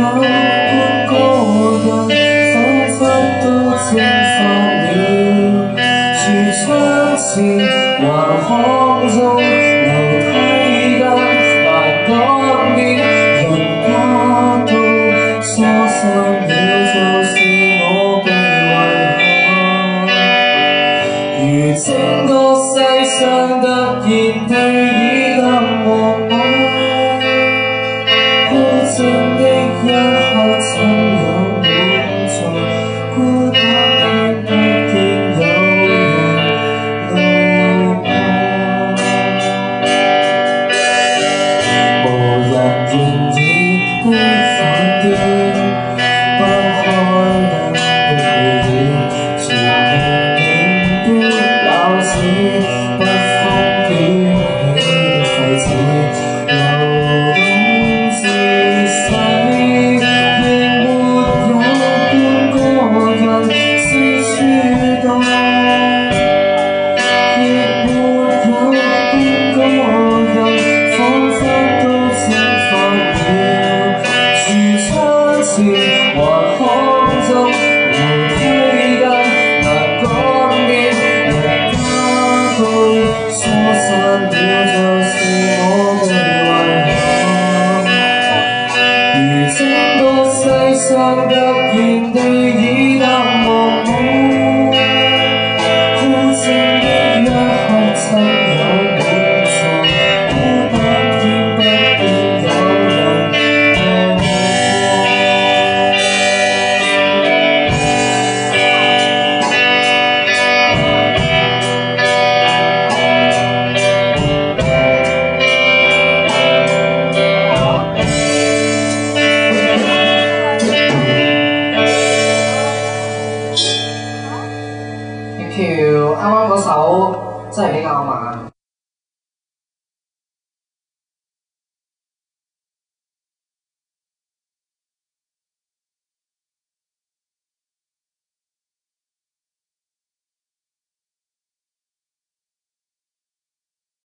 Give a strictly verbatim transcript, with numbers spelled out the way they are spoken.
半個人，彷彿都蒸發了。如相似橫巷中樓梯間，難改變，人家都疏散了，就是我被遺憾。如整個世上突然地已淡忘我，孤靜的一刻曾有滿座，孤單的不見有人路過，無人仍以悲反應，不開燈的戲院，全平靜的鬧市，不風捲起的廢紙，流動自洗，仍沒有半個人是樹洞，亦沒有半個人彷彿都蒸發了。如窗前橫巷中樓梯間，難改變，人家都疏散了，就是我被遺憾。如整個世上突然地